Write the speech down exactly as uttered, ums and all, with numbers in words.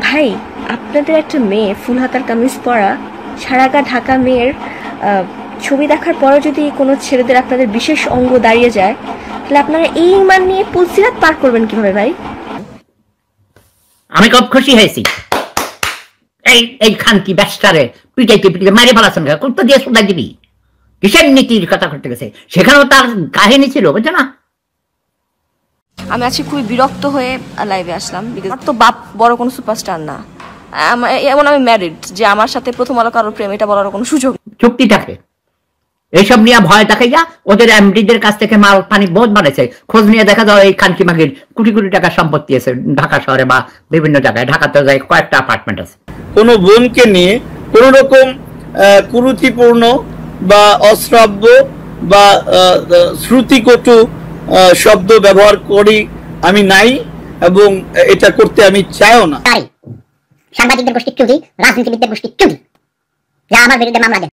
ভাই, আপনাদের একটা মেয়ে ফুল হাতার কামিজ পরা সারা গা ঢাকা মেয়ের ছবি দেখার পরও যদি কোনো ছেলেদের আপনাদের বিশেষ অঙ্গ দাঁড়িয়ে যায়, তাহলে আপনারা এই ইমান নিয়ে পুলসিরাত পার করবেন কিভাবে ভাই? আমি খুব খুশি হয়েছি। এই এই খানকি ব্যস্তারে পিটাইতে পিটাইতে মারে ফেলাছেন, কত দিয়ে সোদা দিবি? কিসের নীতির কথা করতে গেছে? সেখানেও তার কাহিনী ছিল, বুঝছো না? আমি আজকে খুবই বিরক্ত হয়ে লাইভে আসলাম, বিকজ আমার তো বাপ বড় কোনো সুপারস্টার না, এমন আমি ম্যারিড যে আমার সাথে প্রথম আলো কারোর প্রেম এটা বলার কোনো সুযোগ। চুক্তি থাকে, এইসব নিয়ে ভয় দেখাইয়া ওদের এমডিদের কাছ থেকে মাল পানি বোধ বানাইছে। খোঁজ নিয়ে দেখা যায় এই খানকি মাগির কোটি কোটি টাকা সম্পত্তি আছে ঢাকা শহরে বা বিভিন্ন জায়গায়। ঢাকাতে যায় কয়েকটা অ্যাপার্টমেন্ট আছে। কোন বোনকে নিয়ে কোন রকম কুরুচিপূর্ণ বা অশ্রাব্য বা শ্রুতিকটু শব্দ ব্যবহার করি আমি নাই, এবং এটা করতে আমি চাইও না। সাংবাদিকদের গোষ্ঠী চুরি, রাজনীতিবিদদের গোষ্ঠী চুরি, যা আমার বিরুদ্ধে মামলা দেন।